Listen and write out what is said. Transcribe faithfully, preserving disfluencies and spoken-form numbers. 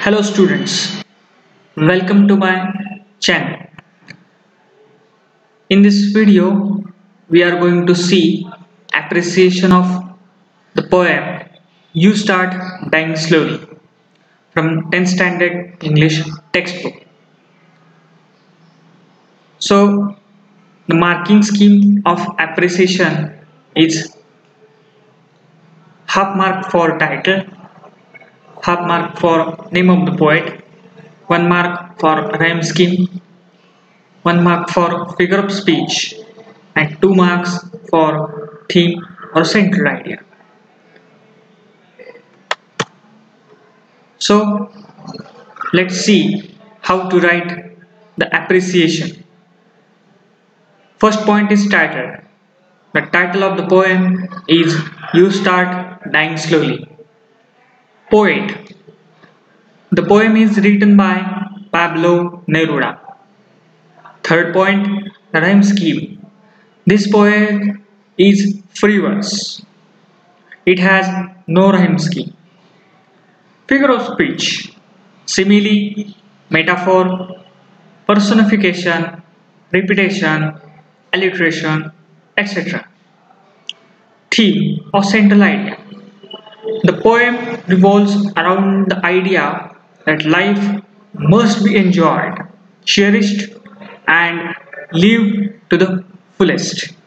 Hello students, welcome to my channel. In this video, we are going to see appreciation of the poem You Start Dying Slowly from tenth Standard English textbook. So, the marking scheme of appreciation is half mark for title, half mark for name of the poet, one mark for rhyme scheme, one mark for figure of speech, and two marks for theme or central idea. So let's see how to write the appreciation. First point is title. The title of the poem is You Start Dying Slowly. Poet. The poem is written by Pablo Neruda. Third point, the rhyme scheme. This poem is free verse. It has no rhyme scheme. Figure of speech. Simile, metaphor, personification, repetition, alliteration, et cetera. Theme or central idea. The poem revolves around the idea that life must be enjoyed, cherished, and lived to the fullest.